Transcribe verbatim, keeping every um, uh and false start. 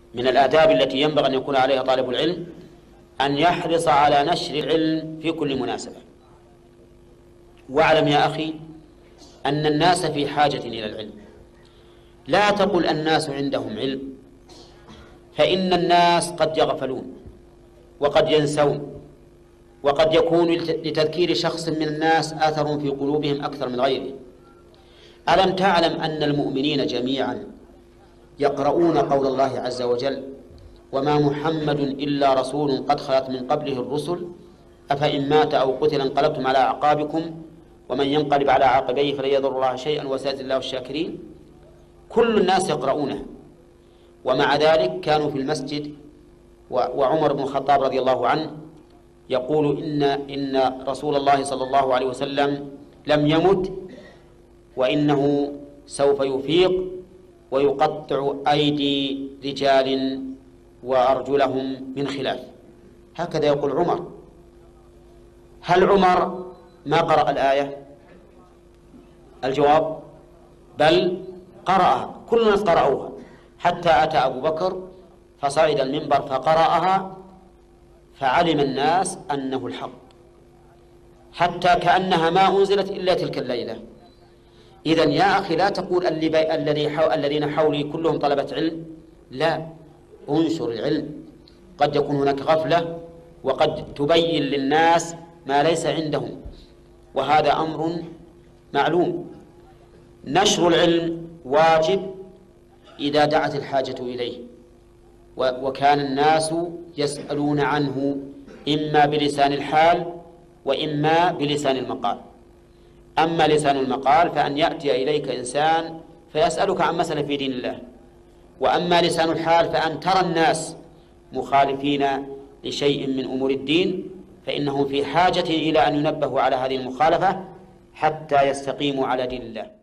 من الآداب التي ينبغي أن يكون عليها طالب العلم أن يحرص على نشر العلم في كل مناسبة. واعلم يا أخي أن الناس في حاجة إلى العلم. لا تقل الناس عندهم علم، فإن الناس قد يغفلون وقد ينسون، وقد يكون لتذكير شخص من الناس أثر في قلوبهم أكثر من غيره. ألم تعلم أن المؤمنين جميعا يقرؤون قول الله عز وجل: وما محمد إلا رسول قد خلت من قبله الرسل أفإن مات أو قتل انقلبتم على أعقابكم ومن ينقلب على عقبيه فلن يضر الله شيئا وسيجزي الله الشاكرين. كل الناس يقرؤونه، ومع ذلك كانوا في المسجد وعمر بن الخطاب رضي الله عنه يقول إن إن رسول الله صلى الله عليه وسلم لم يمت وإنه سوف يفيق ويقطع أيدي رجال وأرجلهم من خلاف. هكذا يقول عمر. هل عمر ما قرأ الآية؟ الجواب: بل قرأها، كل الناس قرأوها، حتى أتى أبو بكر فصعد المنبر فقرأها فعلم الناس أنه الحق، حتى كأنها ما أنزلت إلا تلك الليلة. إذن يا أخي لا تقول الذين حولي كلهم طلبة علم، لا، انشر العلم. قد يكون هناك غفلة وقد تبين للناس ما ليس عندهم، وهذا أمر معلوم. نشر العلم واجب إذا دعت الحاجة إليه، وكان الناس يسألون عنه إما بلسان الحال وإما بلسان المقال. أما لسان المقال فأن يأتي إليك إنسان فيسألك عن مسألة في دين الله، وأما لسان الحال فأن ترى الناس مخالفين لشيء من أمور الدين، فإنهم في حاجة إلى أن ينبهوا على هذه المخالفة حتى يستقيموا على دين الله.